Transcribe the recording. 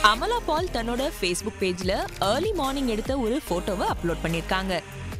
அமலா பால் தன்னோட ஃபேஸ்புக் பேஜ்ல early morning எடுத்த ஒரு போட்டோவை அப்லோட் பண்ணிருக்காங்க.